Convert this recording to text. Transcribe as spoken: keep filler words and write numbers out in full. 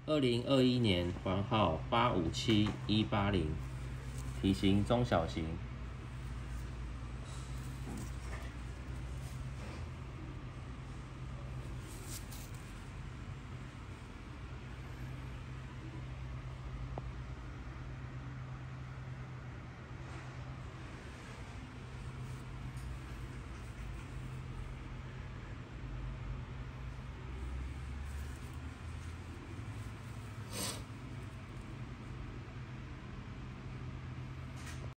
二零二一年环号八五七一八零，体型中小型，